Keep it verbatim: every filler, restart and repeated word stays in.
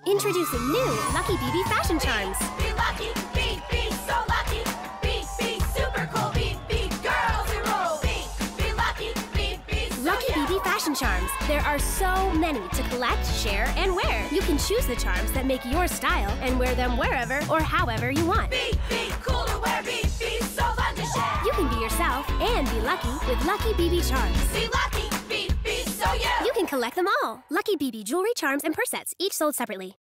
Introducing new Lucky B B Fashion Charms. Be lucky, be, be so lucky. Be, be super cool. Be, be girls who roll. Be, be lucky, be, be so Lucky yeah. B B Fashion Charms. There are so many to collect, share, and wear. You can choose the charms that make your style and wear them wherever or however you want. Be, be cool to wear. Be, be so fun to share. You can be yourself and be lucky with Lucky B B Charms. Be lucky, be, be so yeah. You can collect them all. Lucky B B jewelry, charms, and purse sets, each sold separately.